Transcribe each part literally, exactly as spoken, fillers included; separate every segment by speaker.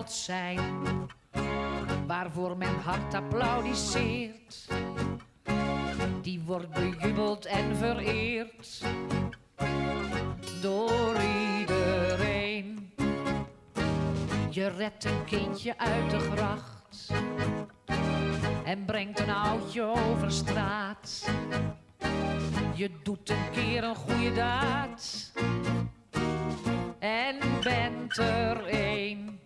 Speaker 1: held zijn, waarvoor men hard applaudisseert. Die wordt bejubeld en vereerd door iedereen. Je redt een kindje uit de gracht en brengt een oudje over straat. Je doet een keer een goede daad en bent er één.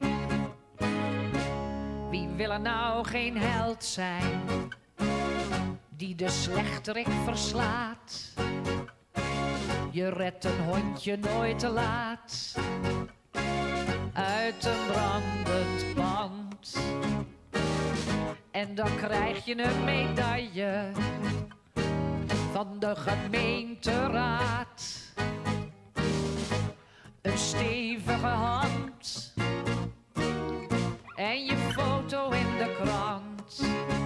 Speaker 1: Wie wil er nou geen held zijn, die de slechterik verslaat? Je redt een hondje nooit te laat uit een brandend pand. En dan krijg je een medaille van de gemeenteraad. Een stevige hand en je foto in de krant.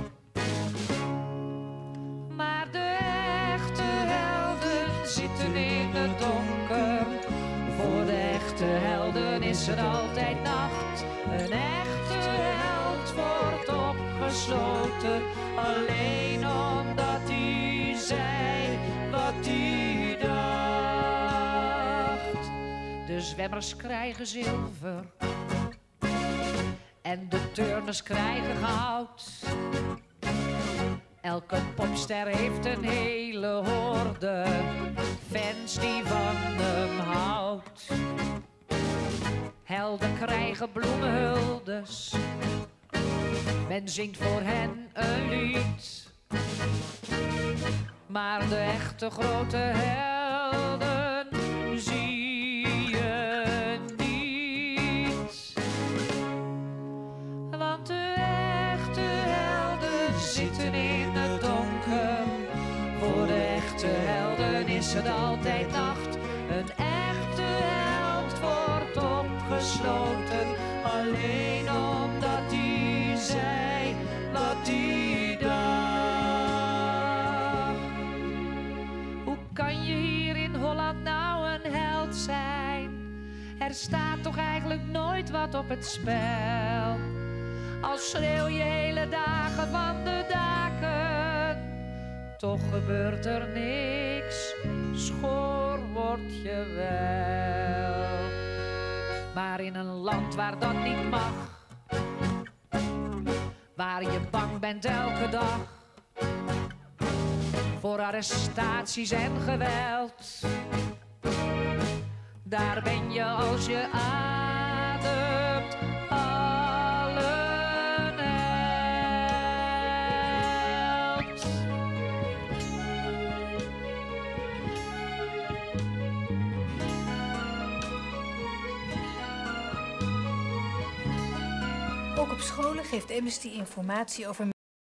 Speaker 1: Maar de echte helden zitten in het donker. Voor de echte helden is het altijd nacht. Een echte held wordt opgesloten, alleen omdat hij zei wat hij dacht. De zwemmers krijgen zilver en de turners krijgen goud. Elke popster heeft een hele horde fans die van hem houdt. Helden krijgen bloemenhuldes, men zingt voor hen een lied. Maar de echte grote helden zie je niet. Want de echte helden zitten in het donker. Voor de echte helden is het altijd nacht. Een echte held wordt opgesloten, alleen omdat hij zei wat hij dacht. Hoe kan je hier in Holland nou een held zijn? Er staat toch eigenlijk nooit wat op het spel. Al schreeuw je hele dagen van de daken, toch gebeurt er niks, schoor word je wel. Maar in een land waar dat niet mag, waar je bang bent elke dag voor arrestaties en geweld, daar ben je als je ademt al een held.
Speaker 2: Ook op scholen geeft Amnesty informatie over